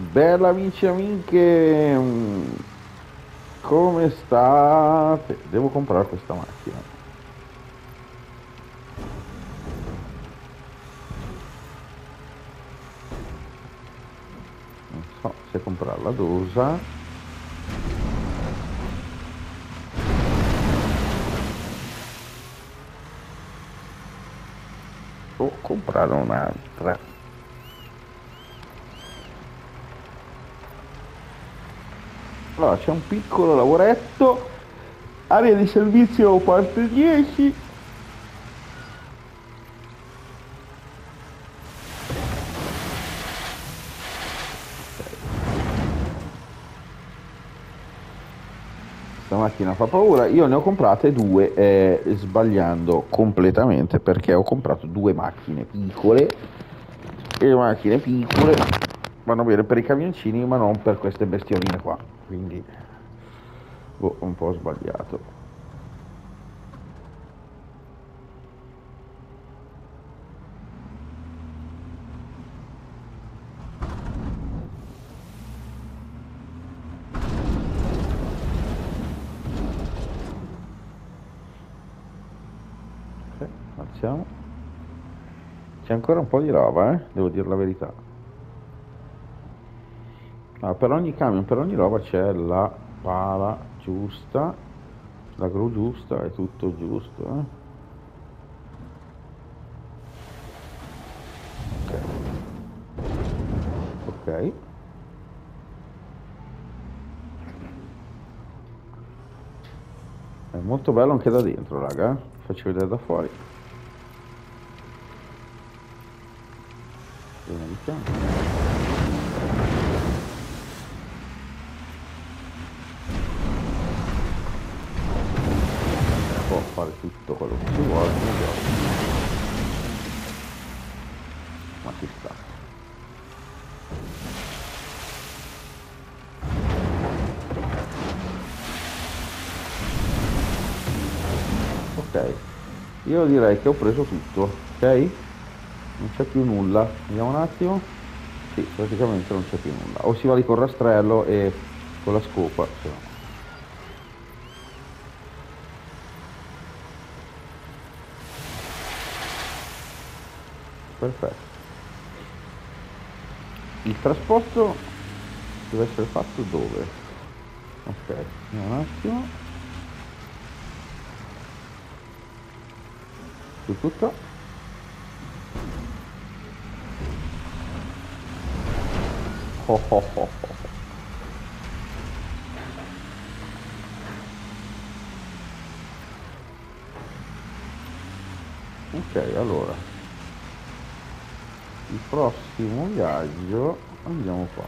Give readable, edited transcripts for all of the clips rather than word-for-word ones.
Bella amici e amiche, come state? Devo comprare questa macchina. Non so se comprarla d'usa o comprare un'altra. Allora, c'è un piccolo lavoretto, area di servizio parte 10. Questa macchina fa paura. Io ne ho comprate due, sbagliando completamente perché ho comprato due macchine piccole e le macchine piccole vanno bene per i camioncini ma non per queste bestioline qua. Quindi, boh, un po' sbagliato. Ok, alziamo. C'è ancora un po' di roba, devo dire la verità. Ah, per ogni camion, per ogni roba c'è la pala giusta, la gru giusta, è tutto giusto, Ok, ok. È molto bello anche da dentro, raga. Faccio vedere da fuori. Bene di fianco. Può fare tutto quello che si vuole, ma ci sta. Ok, io direi che ho preso tutto, ok? Non c'è più nulla. Vediamo un attimo. Sì, praticamente non c'è più nulla. O si va lì col rastrello e con la scopa, se no. Perfetto. Il trasporto deve essere fatto dove? Ok, vediamo un attimo. Su tutto. Oh, oh, oh, oh. Ok, allora, il prossimo viaggio andiamo qua.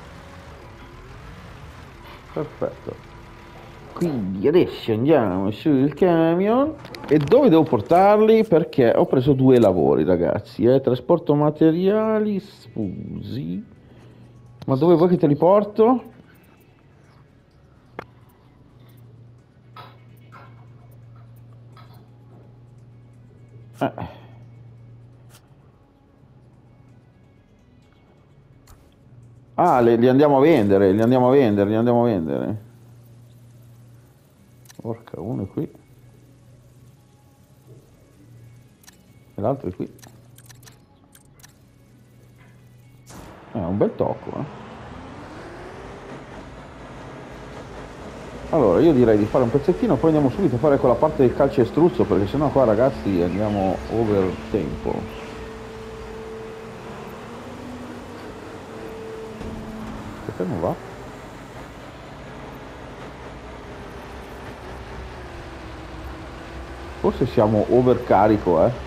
Perfetto. Quindi adesso andiamo sul camion. E dove devo portarli? Perché ho preso due lavori, ragazzi. Trasporto materiali, scusi. Ma dove vuoi che te li porto? Eh. Ah, li andiamo a vendere, li andiamo a vendere, li andiamo a vendere. Porca, uno è qui e l'altro è qui. È un bel tocco, eh. Allora, io direi di fare un pezzettino, poi andiamo subito a fare quella parte del calcestruzzo, perché sennò qua, ragazzi, andiamo over tempo. Perché non va? Forse siamo overcarico, eh.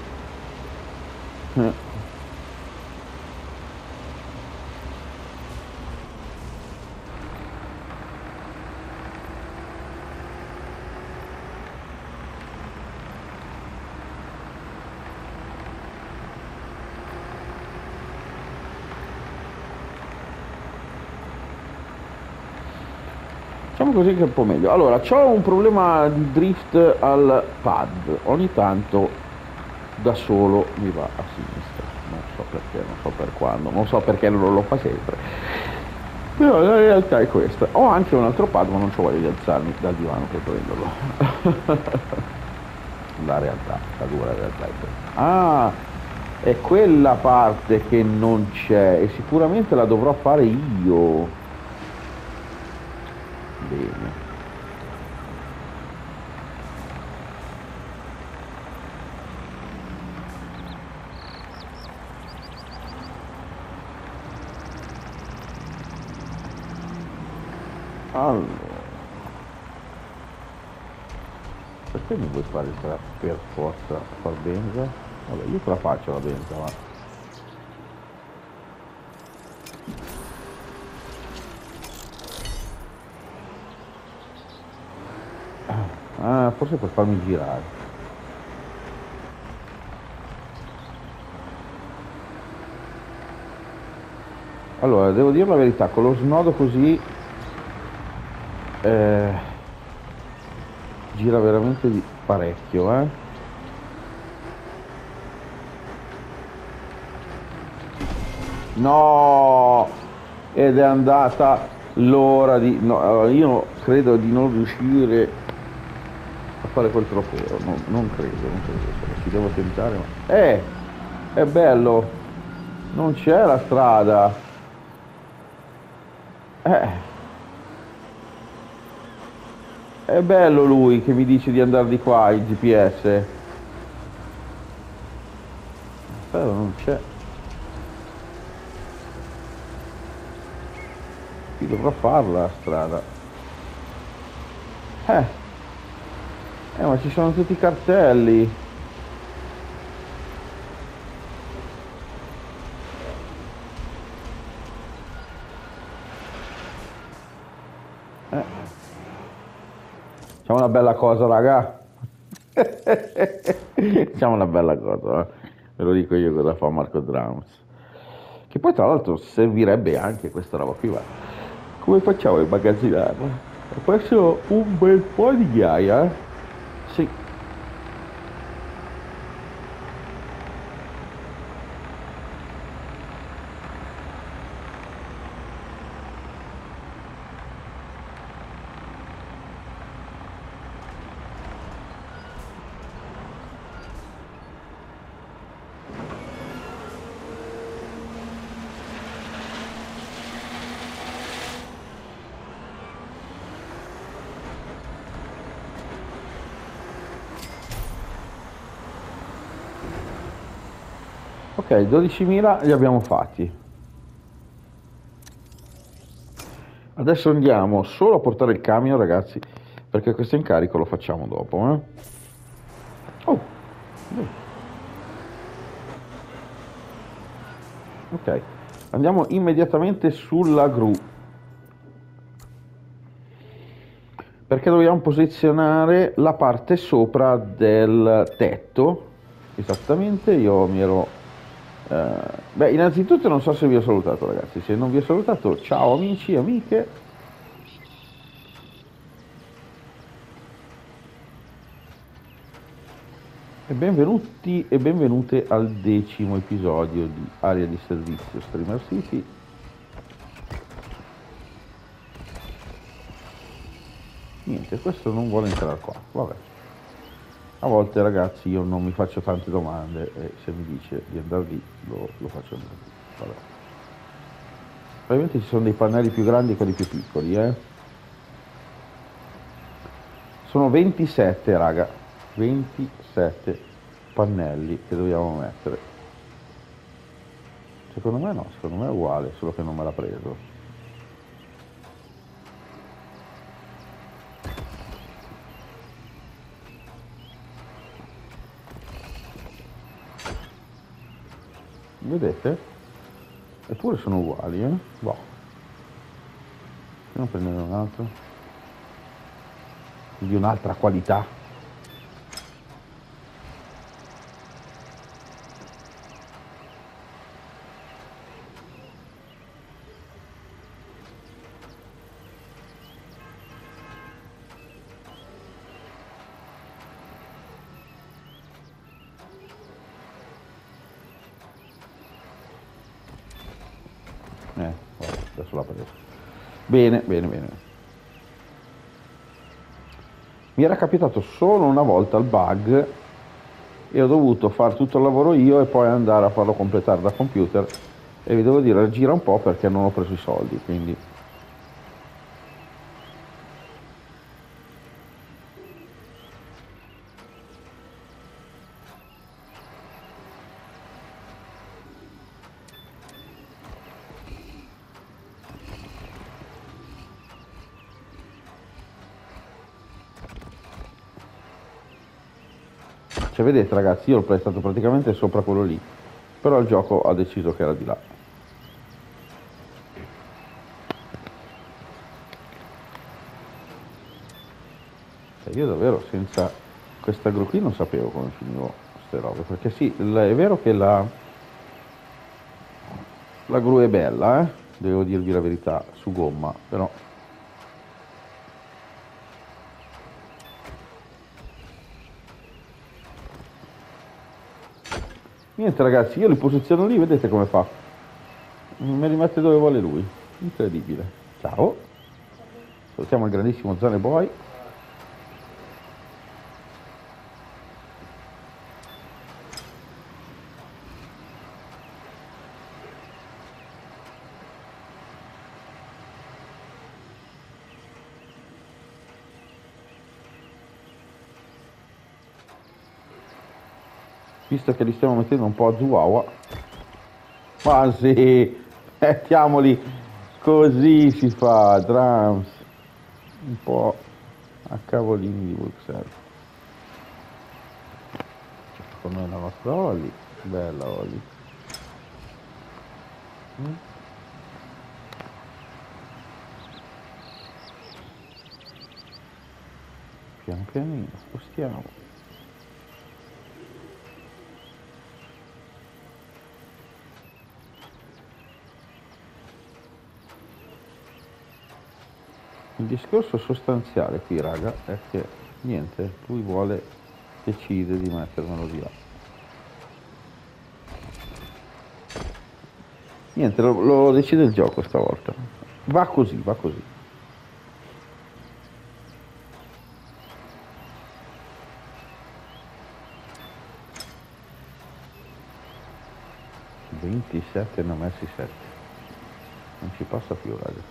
Facciamo così che è un po' meglio. Allora, c'ho un problema di drift al pad. Ogni tanto da solo mi va a sinistra. Non so perché, non so per quando, non so perché non lo fa sempre. Però la realtà è questa. Ho anche un altro pad, ma non c'ho voglia di alzarmi dal divano per prenderlo. La dura realtà è questa. Ah, è quella parte che non c'è e sicuramente la dovrò fare io. Bene. Allora, perché mi vuoi fare per forza far benza? Vabbè, io te la faccio la benza, ma... Ah, forse per farmi girare. Allora, devo dire la verità, con lo snodo così eh, gira veramente parecchio, eh? No! Ed è andata l'ora di... No, allora, io credo di non riuscire a fare quel trofeo, non credo, non credo, ci devo tentare, ma... È bello! Non c'è la strada! Eh, è bello lui che mi dice di andare di qua, il GPS. Però non c'è. Qui dovrò farla la strada. Eh, ma ci sono tutti i cartelli. Eh, facciamo una bella cosa, raga. Facciamo una bella cosa, eh. Ve lo dico io cosa fa Marco Drums. Che poi tra l'altro servirebbe anche questa roba qui, va. Come facciamo a immagazzinarla? Questo un bel po' di ghiaia, eh? Sì. Ok, 12.000 li abbiamo fatti. Adesso andiamo solo a portare il camion, ragazzi, perché questo incarico lo facciamo dopo, eh? Oh, ok. Andiamo immediatamente sulla gru. Perché dobbiamo posizionare la parte sopra del tetto. Esattamente, io mi ero... Beh, innanzitutto non so se vi ho salutato, ragazzi. Se non vi ho salutato, ciao amici e amiche. E benvenuti e benvenute al 10° episodio di Area di Servizio Streamer City. Niente, questo non vuole entrare qua, vabbè. A volte, ragazzi, io non mi faccio tante domande e se mi dice di andare lì, lo faccio andare lì, vabbè. Probabilmente ci sono dei pannelli più grandi e quelli più piccoli, eh. Sono 27, raga, 27 pannelli che dobbiamo mettere. Secondo me no, secondo me è uguale, solo che non me l'ha preso. Vedete? Eppure sono uguali, eh? Boh. Non prendere un altro? Di un'altra qualità. Vabbè, adesso l'ha preso. Bene, bene, bene. Mi era capitato solo una volta il bug e ho dovuto fare tutto il lavoro io e poi andare a farlo completare da computer e vi devo dire, gira un po' perché non ho preso i soldi, quindi... Cioè, vedete ragazzi, io l'ho prestato praticamente sopra quello lì, però il gioco ha deciso che era di là. Cioè, io davvero senza questa gru qui non sapevo come finivo queste robe, perché sì, è vero che la gru è bella, devo dirvi la verità, su gomma, però... Niente ragazzi, io li posiziono lì, vedete come fa? Me li mette dove vuole lui, incredibile. Ciao, salutiamo il grandissimo Zane Boy. Visto che li stiamo mettendo un po' a Chihuahua, ma sì, mettiamoli così si fa, drums, un po' a cavolini di Bruxelles. Con noi la nostra Oli, bella Oli. Mm? Pian pianino, spostiamo. Il discorso sostanziale qui, raga, è che niente, lui decide di mettermelo di là. Niente, lo decide il gioco stavolta. Va così, va così. (27) ne ho messi 7. Non ci passa più, raga.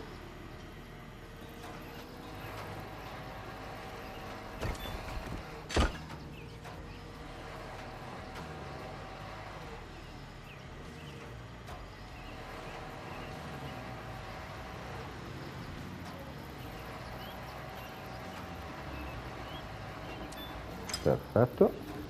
Perfetto.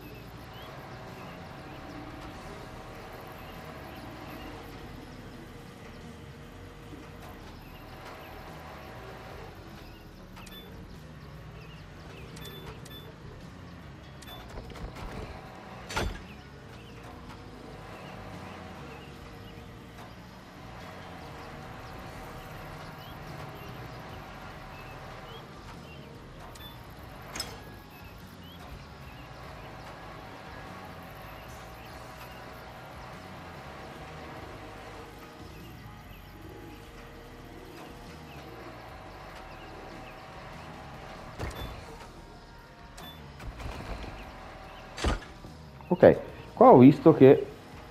Ok, qua ho visto che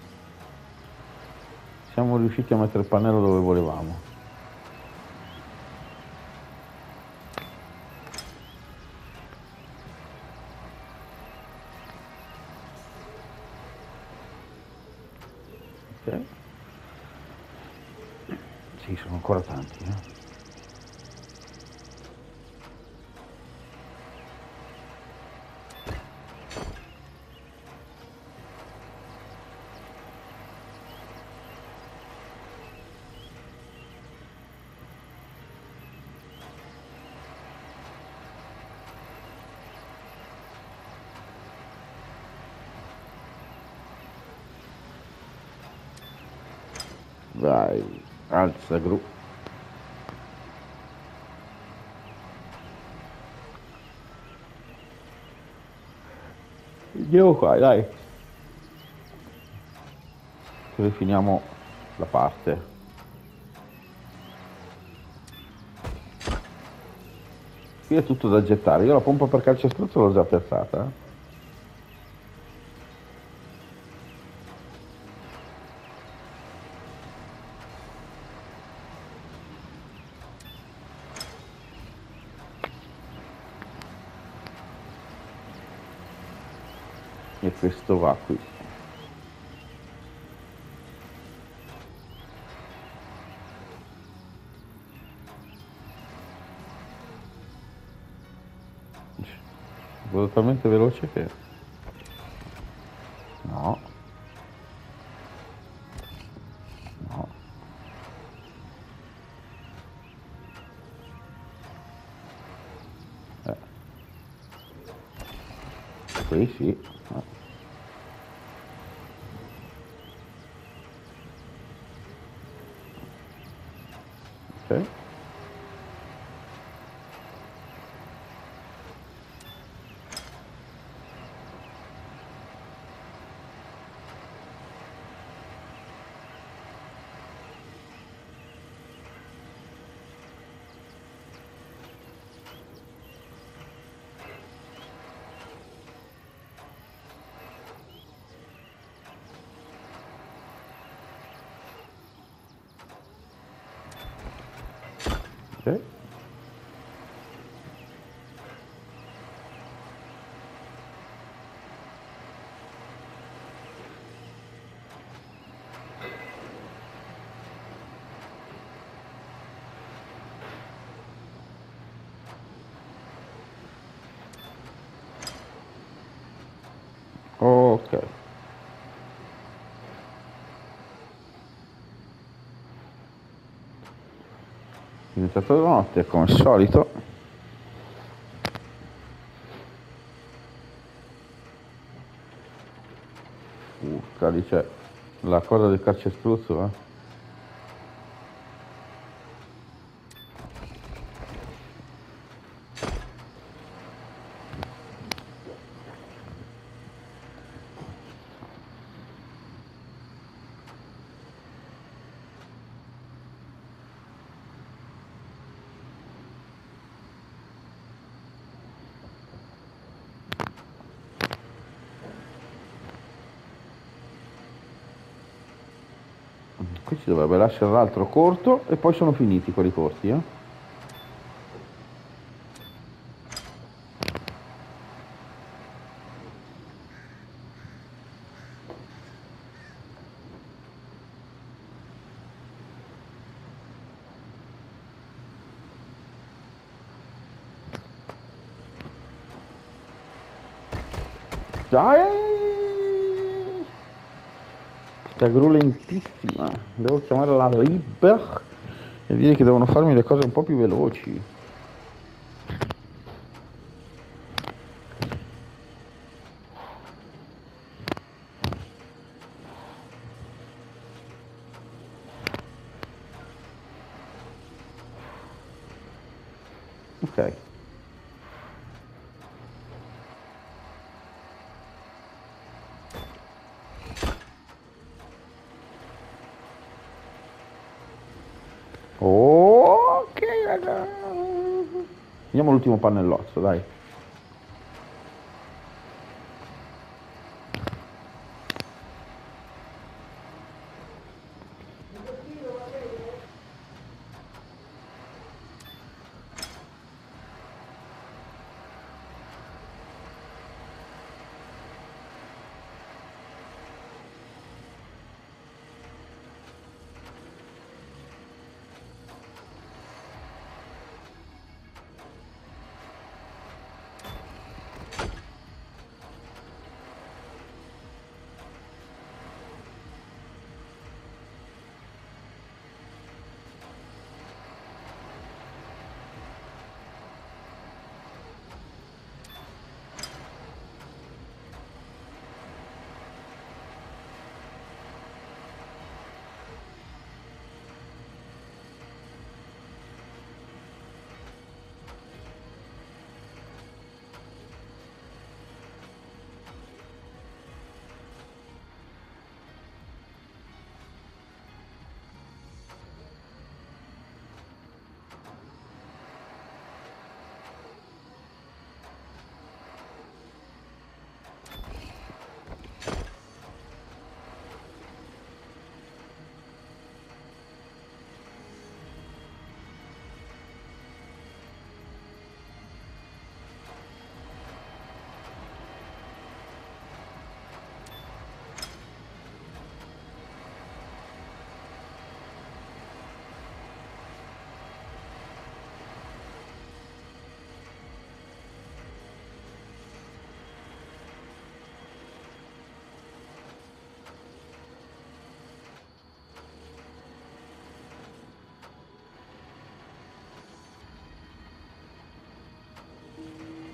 siamo riusciti a mettere il pannello dove volevamo. Ok. Sì, sono ancora tanti, Vai, alza gru. Andiamo qua, dai. Così finiamo la parte. Qui è tutto da gettare. Io la pompa per calcestruzzo l'ho già piazzata. E questo va qui. Vado talmente veloce che... No, no. Eh, qui sì. Ok. Ok. Ok. È iniziato la notte come al solito. Lì c'è la cosa del calcestruzzo, eh. Qui ci dovrebbe lasciare l'altro corto e poi sono finiti quelli corti, eh. Dai! Sta gru lentissima. Devo chiamare la Liber e dire che devono farmi le cose un po' più veloci. Ok. Ok, raga. Vediamo l'ultimo pannellozzo, dai.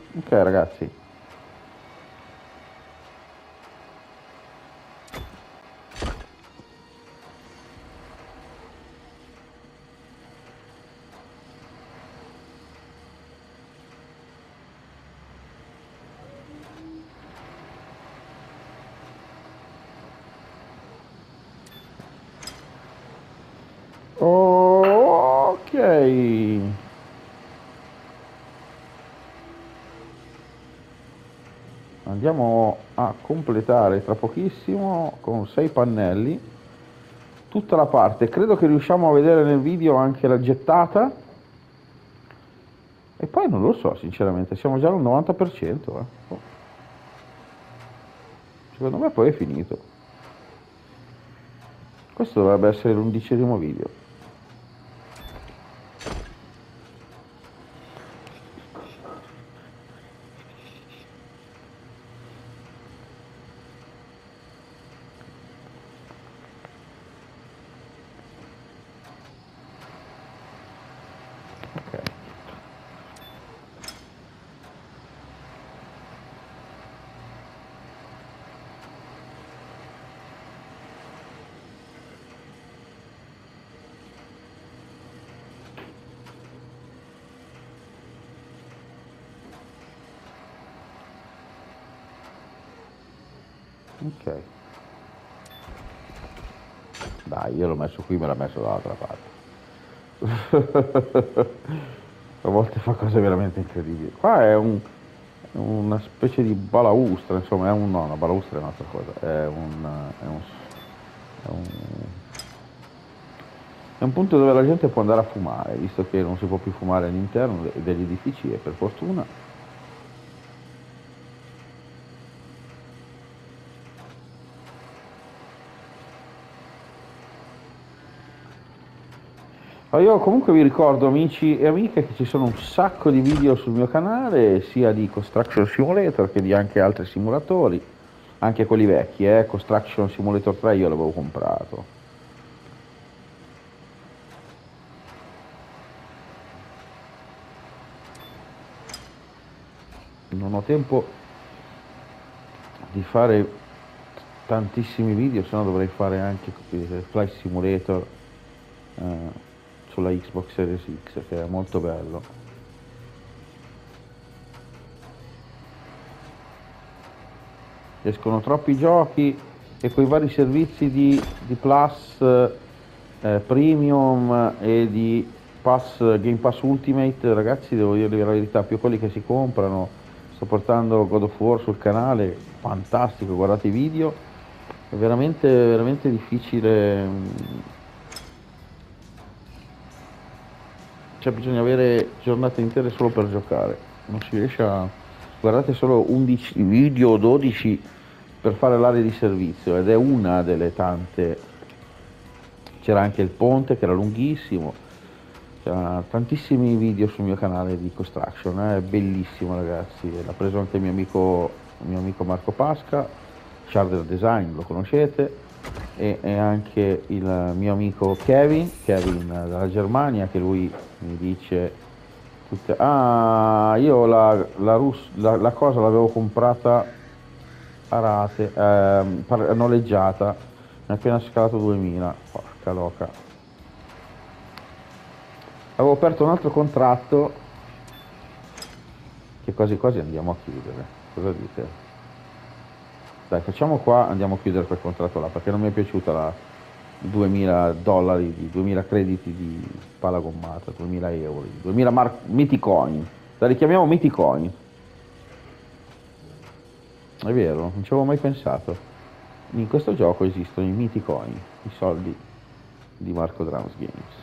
Ok ragazzi. Ok. Andiamo a completare tra pochissimo con 6 pannelli tutta la parte. Credo che riusciamo a vedere nel video anche la gettata. E poi non lo so, sinceramente, siamo già al 90%. Oh, secondo me poi è finito. Questo dovrebbe essere l'11° video. Ok. Ok. Dai, io l'ho messo qui, me l'ha messo dall'altra parte. A volte fa cose veramente incredibili. Qua è una specie di balaustra, insomma, no, una balaustra è un'altra cosa. È un, è un punto dove la gente può andare a fumare, visto che non si può più fumare all'interno degli edifici e per fortuna. Ma io comunque vi ricordo, amici e amiche, che ci sono un sacco di video sul mio canale, sia di Construction Simulator che di anche altri simulatori, anche quelli vecchi, Construction Simulator 3 io l'avevo comprato. Non ho tempo di fare tantissimi video, se no dovrei fare anche Flight Simulator sulla Xbox Series X, che è molto bello. Escono troppi giochi e quei vari servizi di Plus Premium e di Game Pass Ultimate, ragazzi, devo dirvi la verità, più quelli che si comprano. Sto portando God of War sul canale, fantastico, guardate i video, è veramente, veramente difficile. Cioè bisogna avere giornate intere solo per giocare, non si riesce a... Guardate solo 11 video o 12 per fare l'area di servizio ed è una delle tante. C'era anche il ponte che era lunghissimo, c'era tantissimi video sul mio canale di Construction, è bellissimo ragazzi, l'ha preso anche il mio amico Marco Pasca, Sharder Design, lo conoscete, e anche il mio amico Kevin dalla Germania, che lui mi dice io la cosa l'avevo comprata a rate, noleggiata, mi ha appena scalato 2000, porca loca. Avevo aperto un altro contratto che quasi quasi andiamo a chiudere, cosa dite? Dai, facciamo qua, andiamo a chiudere quel contratto là, perché non mi è piaciuta la $2000, di 2000 crediti di pala gommata, 2000 euro, 2000 Miticoin. La richiamiamo Miticoin. È vero, non ci avevo mai pensato. In questo gioco esistono i Miticoin, i soldi di Marco Drums Games.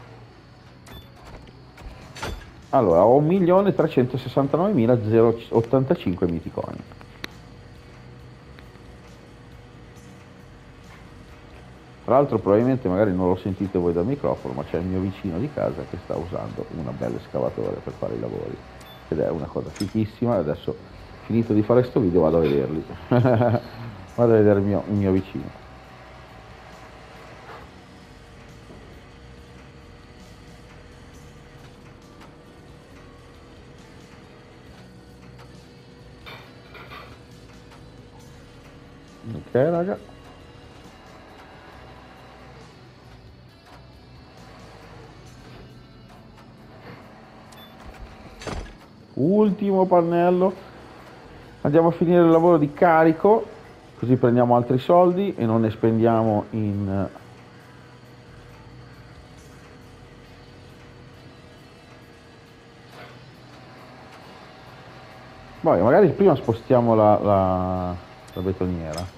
Allora, ho 1.369.085 Miticoin. Tra l'altro probabilmente magari non lo sentite voi dal microfono, ma c'è il mio vicino di casa che sta usando una bella escavatore per fare i lavori. Ed è una cosa fichissima, adesso finito di fare sto video vado a vederli. Vado a vedere il mio vicino. raga. Ultimo pannello. Andiamo a finire il lavoro di carico, così prendiamo altri soldi e non ne spendiamo in... Poi magari prima spostiamo la betoniera.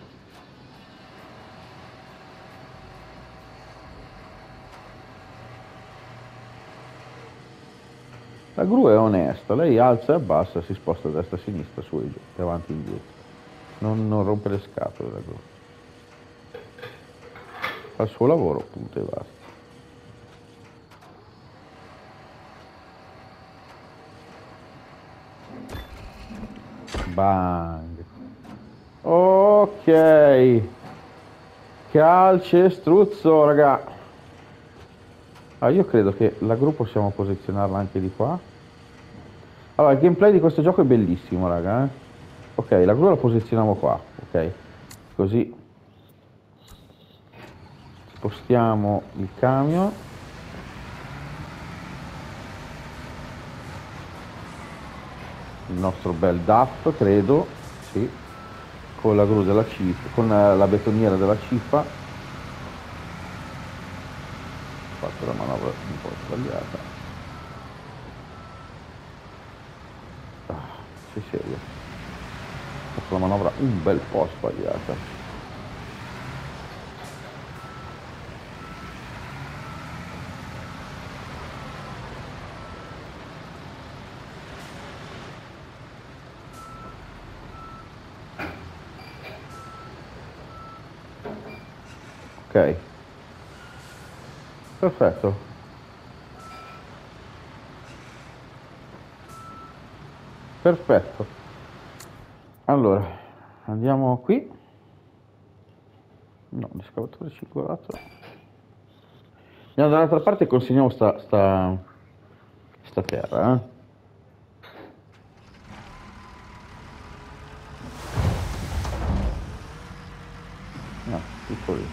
La gru è onesta, lei alza e abbassa, si sposta a destra e a sinistra, su e giù, e avanti e indietro. Non rompe le scatole la gru. Fa il suo lavoro, punto e basta. Bang. Ok. Calcestruzzo, raga. Ah, io credo che la gru possiamo posizionarla anche di qua. Allora, il gameplay di questo gioco è bellissimo, raga. Ok, la gru la posizioniamo qua, ok? Così spostiamo il camion. Il nostro bel DAF, credo, sì, con la gru della CIF, con la betoniera della CIFA. Ho fatto la manovra un po' sbagliata. Sei serio? Ho fatto la manovra un bel po' sbagliata. Ok, perfetto. Perfetto. Allora, andiamo qui. No, l'escavatore circolato. Andiamo dall'altra parte e consegniamo sta terra, eh. No, tutto lì.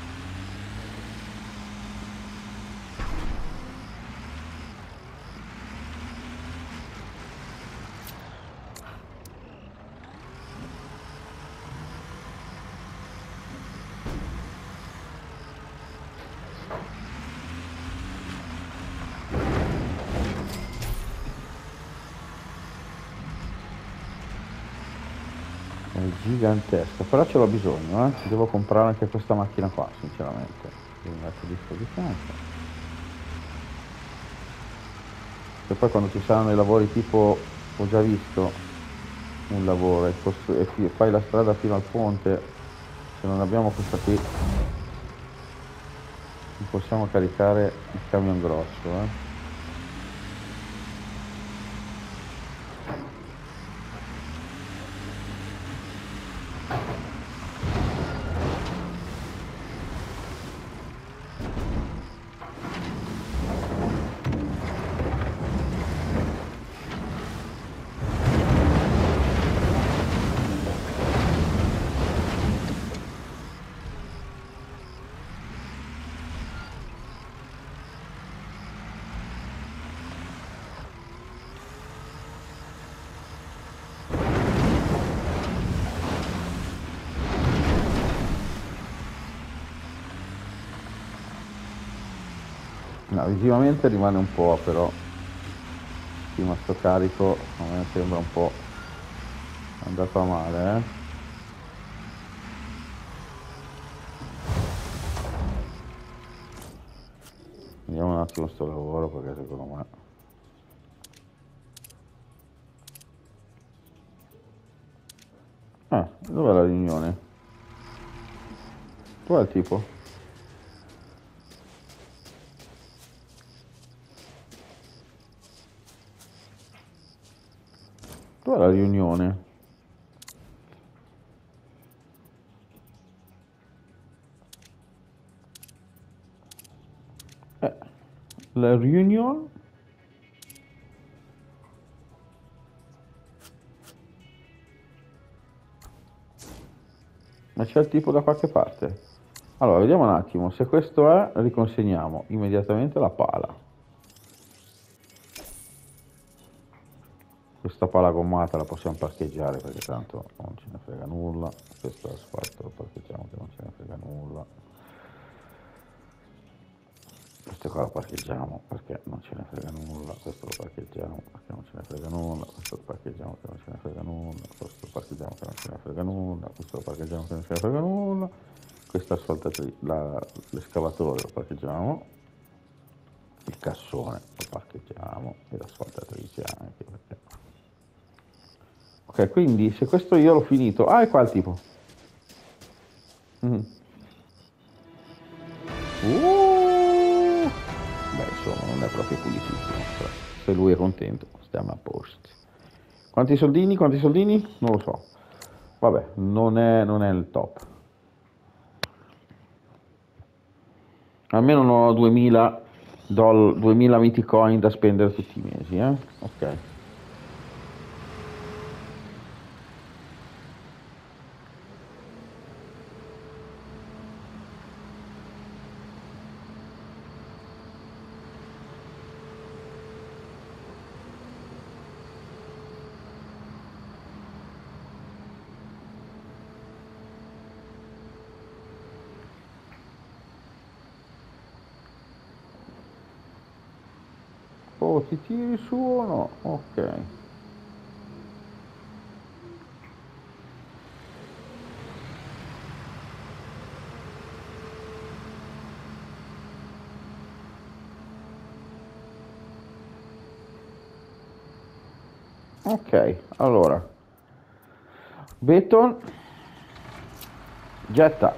È gigantesca, però ce l'ho bisogno, eh. Devo comprare anche questa macchina qua, sinceramente. Devo mettere a disposizione. E poi quando ci saranno i lavori tipo, ho già visto un lavoro e fai la strada fino al ponte, se non abbiamo questa qui non possiamo caricare il camion grosso, eh. No, visivamente rimane un po', però prima sto carico a me sembra un po' andato a male, eh. Vediamo un attimo sto lavoro perché secondo me... dov'è la riunione? Dov'è il tipo? Dov'è la riunione? La riunione? Ma c'è il tipo da qualche parte? Allora, vediamo un attimo. Se questo è, riconsegniamo immediatamente la pala. Questa pala gommata la possiamo parcheggiare perché tanto non ce ne frega nulla. Questo asfalto lo parcheggiamo che non ce ne frega nulla. Questo qua lo parcheggiamo perché non ce ne frega nulla. Questo lo parcheggiamo perché non ce ne frega nulla. Questo lo parcheggiamo che non ce ne frega nulla. Questo lo parcheggiamo che non ce ne frega nulla. Questo lo parcheggiamo che non ce ne frega nulla. Questa asfaltatrice, l'escavatore lo parcheggiamo. Il cassone lo parcheggiamo e l'asfaltatrice anche perché... Ok, quindi se questo io l'ho finito... Ah, è qua il tipo. Mm. Beh, insomma, non è proprio pulitissimo, però se lui è contento, stiamo a posto. Quanti soldini? Quanti soldini? Non lo so. Vabbè, non è il top. Almeno non ho 2000 miti coin da spendere tutti i mesi, eh? Ok. Oh, ti tiri su o no? Ok. Ok, allora. Beton. Getta.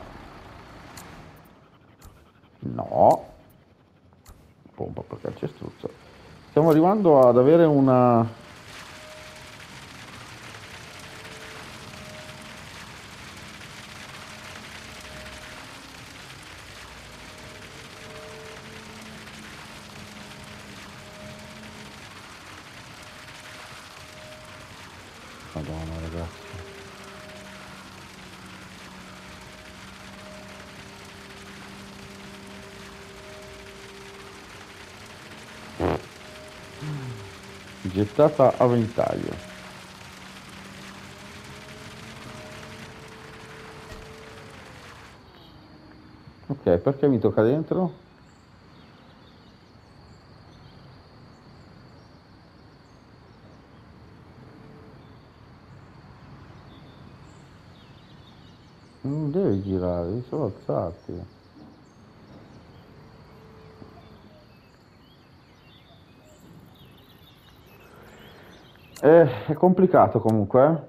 No. Pompa per calcestruzzo. Stiamo arrivando ad avere una... Madonna, ragazzi. Gettata a ventaglio. Ok, perché mi tocca dentro? Non devi girare, devi solo alzarti. È complicato comunque, eh?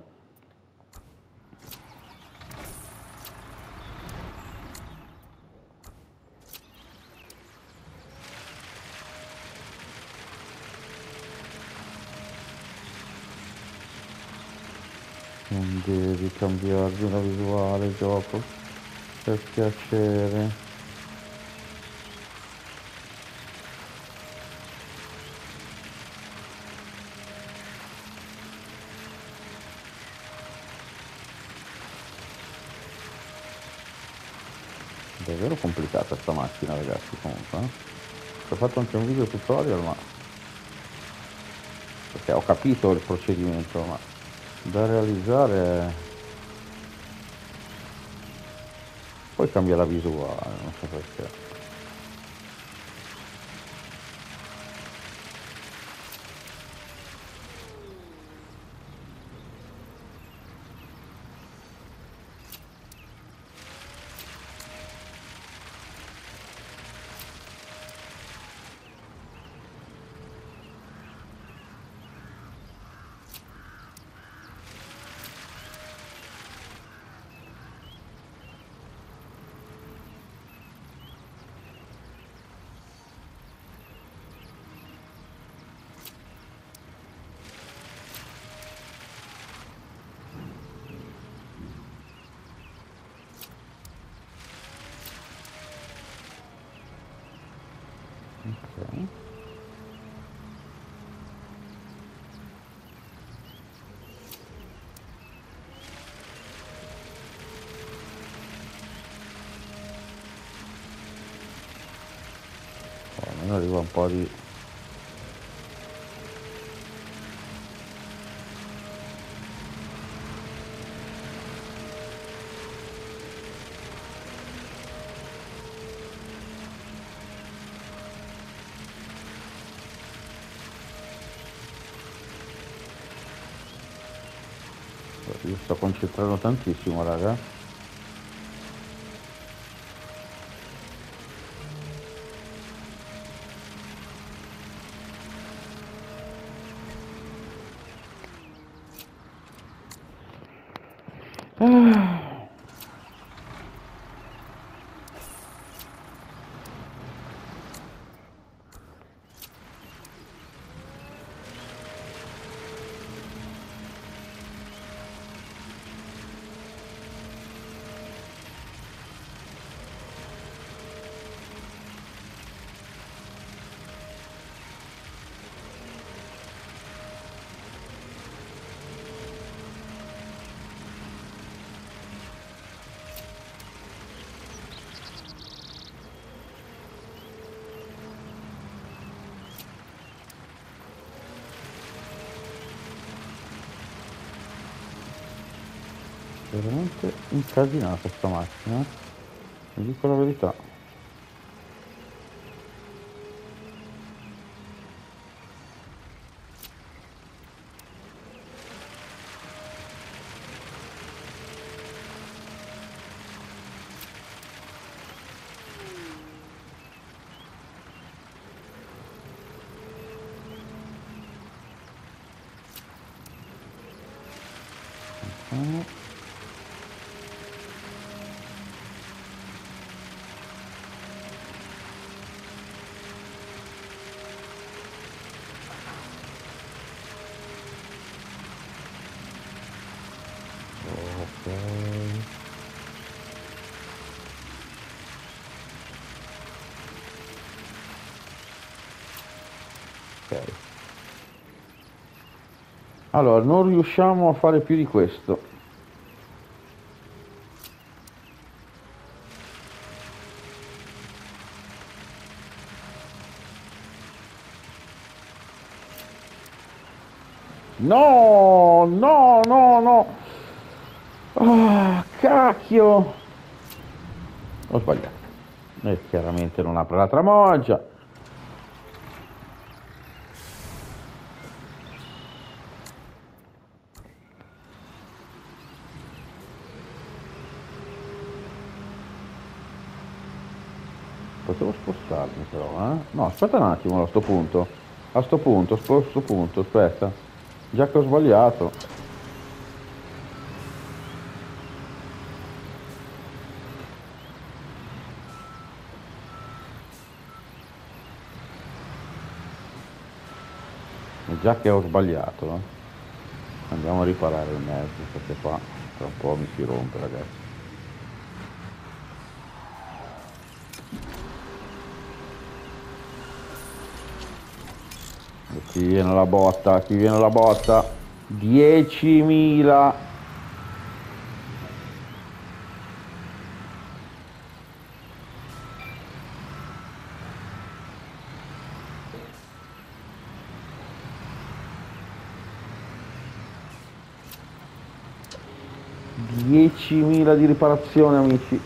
Non devi cambiarvi la visuale, gioco, per piacere. Davvero complicata sta macchina, ragazzi, comunque, eh? Ho fatto anche un video tutorial, ma... perché ho capito il procedimento, ma da realizzare... Poi cambia la visuale, non so perché. Ok. arriva un po' di... Io sto concentrando tantissimo, raga. Veramente incasinata sta macchina, vi dico la verità. Ok. Allora, non riusciamo a fare più di questo. No, no, no, no. Ah, cacchio. Ho sbagliato. E chiaramente non apre la tramoggia. Potevo spostarmi però, eh? No, aspetta un attimo a sto punto. A sto punto, sto punto, aspetta. Già che ho sbagliato. E già che ho sbagliato, andiamo a riparare il mezzo, perché qua tra un po' mi si rompe, ragazzi. E qui viene la botta, qui viene la botta. 10.000. 10.000 di riparazione, amici.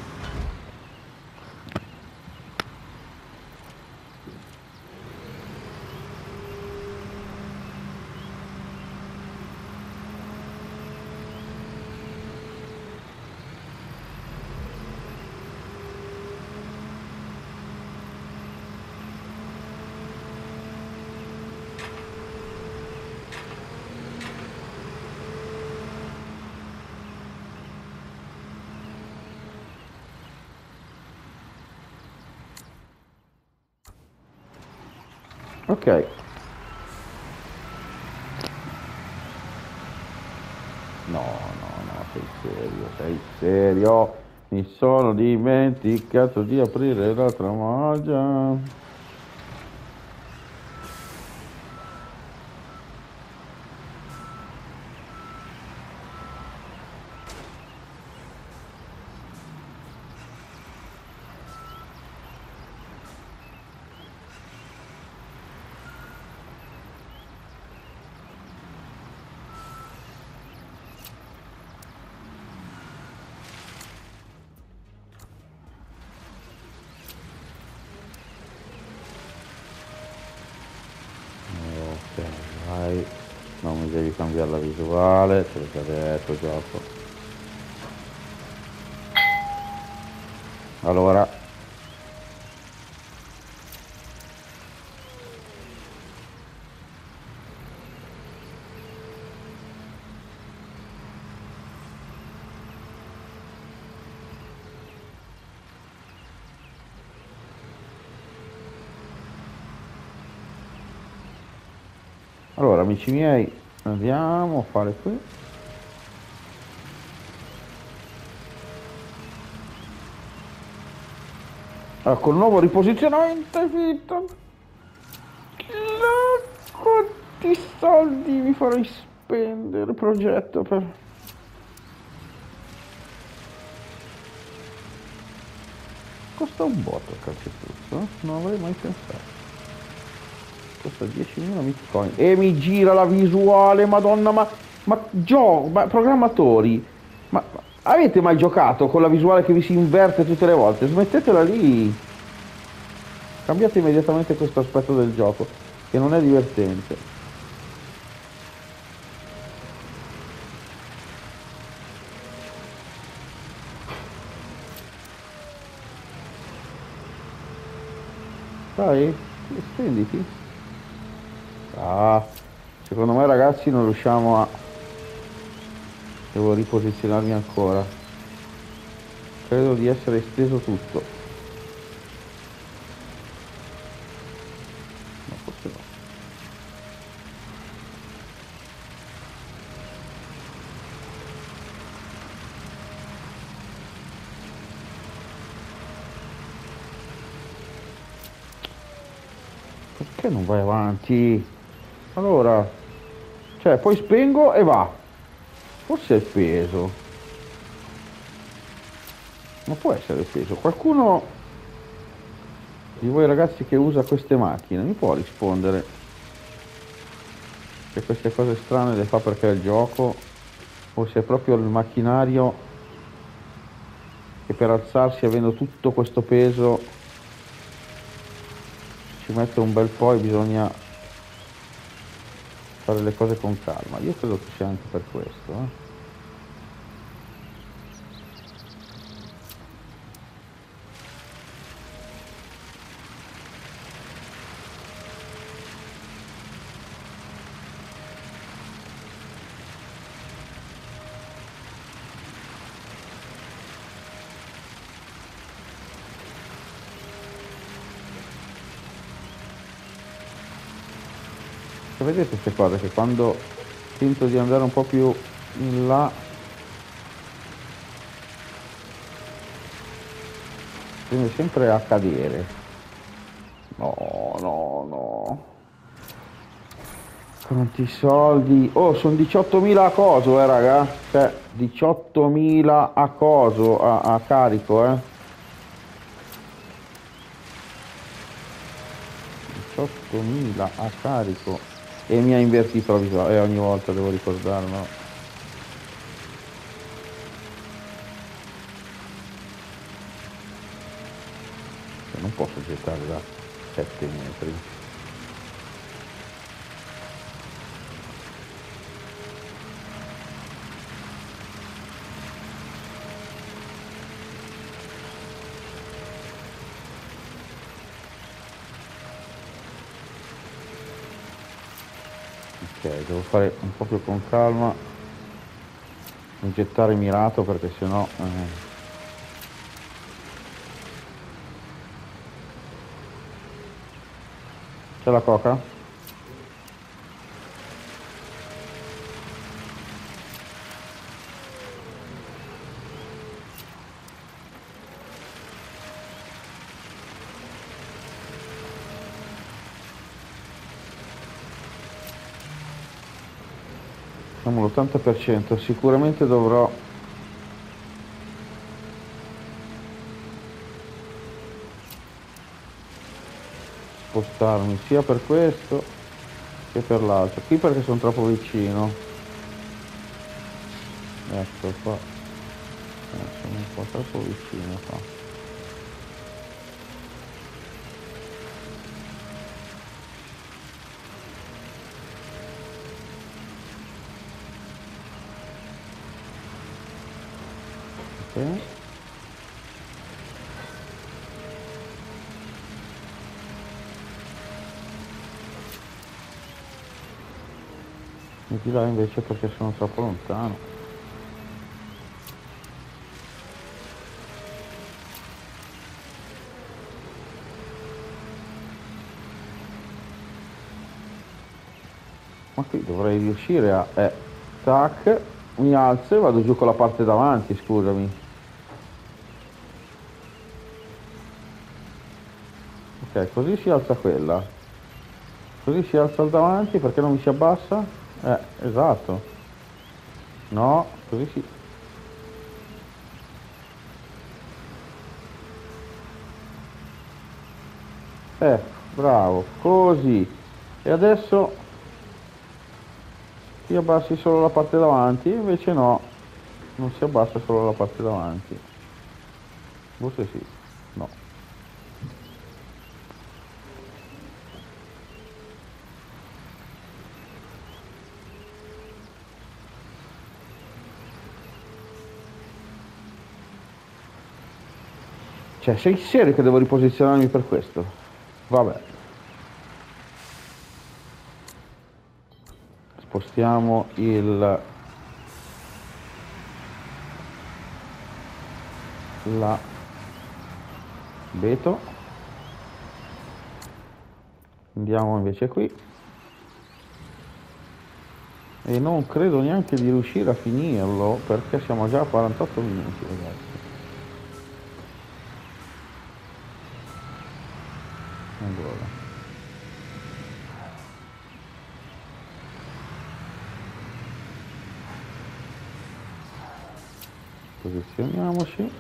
Ok. No, no, no, sei serio, sei serio. Mi sono dimenticato di aprire la tramaglia. non mi devi cambiare la visuale, te l'ho già detto gioco. Allora, amici miei, andiamo a fare qui. Allora, col nuovo riposizionamento hai finito. Quanti soldi mi farai spendere, progetto per... Costa un botto il calcestruzzo, eh? Non avrei mai pensato. Costa 10.000 bitcoin. E mi gira la visuale, madonna, ma programmatori, ma avete mai giocato con la visuale che vi si inverte tutte le volte? Smettetela lì. Cambiate immediatamente questo aspetto del gioco, che non è divertente. Dai, stenditi. Ah, secondo me ragazzi non riusciamo a... Devo riposizionarmi ancora. Credo di essere esteso tutto. No, forse no. Perché non vai avanti? Allora, cioè, poi spengo e va. Forse è il peso. Non può essere il peso. Qualcuno di voi ragazzi che usa queste macchine mi può rispondere se queste cose strane le fa perché è il gioco o se è proprio il macchinario che per alzarsi avendo tutto questo peso ci mette un bel po' e bisogna fare le cose con calma. Io credo che sia anche per questo, eh. Cioè, vedete queste cose che quando tento di andare un po' più in là tende sempre a cadere. No, no, no. Quanti soldi? Oh, sono 18.000 a coso, raga. Cioè, 18.000 a coso, a carico, 18.000 a carico. E mi ha invertito la visuale, e ogni volta devo ricordarmelo. Cioè, non posso gettare da 7 metri. Ok, devo fare un po' più con calma, non gettare mirato perché sennò... C'è la coca? Siamo all'80%, sicuramente dovrò spostarmi sia per questo che per l'altro. Qui perché sono troppo vicino. Ecco qua. Sono un po' troppo vicino qua. Ok. Metti là invece perché sono troppo lontano. Ma qui dovrei riuscire a... tac, mi alzo e vado giù con la parte davanti, scusami. Ok, così si alza quella. Così si alza il davanti, perché non mi si abbassa? Esatto. No, così si... Bravo, così. E adesso ti abbassi solo la parte davanti, invece no, non si abbassa solo la parte davanti. Forse sì, no. Cioè, sei serio che devo riposizionarmi per questo? Vabbè. Spostiamo l'abeto. Andiamo invece qui. E non credo neanche di riuscire a finirlo perché siamo già a 48 minuti, ragazzi. Allora. Posizioniamoci.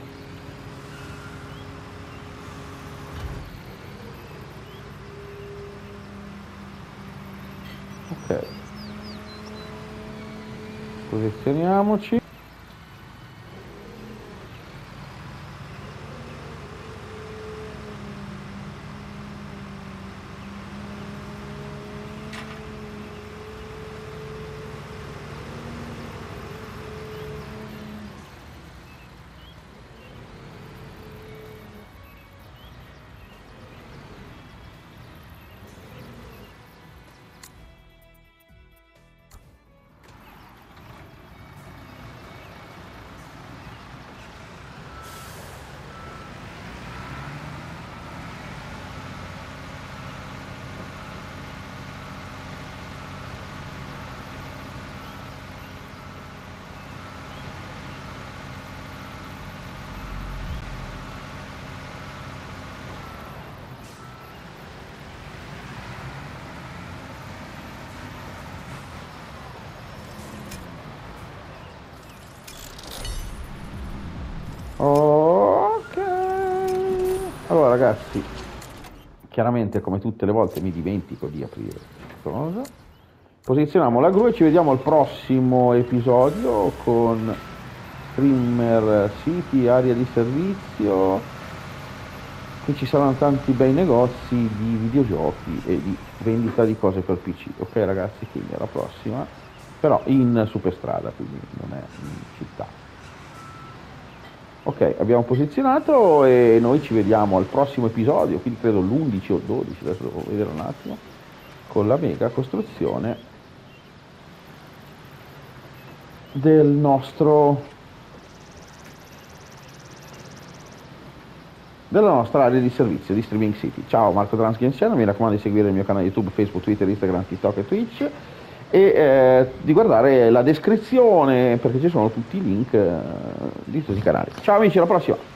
Ok. Posizioniamoci. Ok. Allora ragazzi, chiaramente come tutte le volte mi dimentico di aprire questa cosa. Posizioniamo la gru e ci vediamo al prossimo episodio con Streamer City, area di servizio. Qui ci saranno tanti bei negozi di videogiochi e di vendita di cose per PC. Ok ragazzi, quindi alla prossima. Però in superstrada, quindi non è in città. Ok, abbiamo posizionato e noi ci vediamo al prossimo episodio, quindi credo l'11 o 12, adesso devo vedere un attimo, con la mega costruzione del della nostra area di servizio di Streaming City. Ciao, Marco Trans Games Channel, mi raccomando di seguire il mio canale YouTube, Facebook, Twitter, Instagram, TikTok e Twitch e di guardare la descrizione perché ci sono tutti i link di tutti i canali. Ciao amici, alla prossima!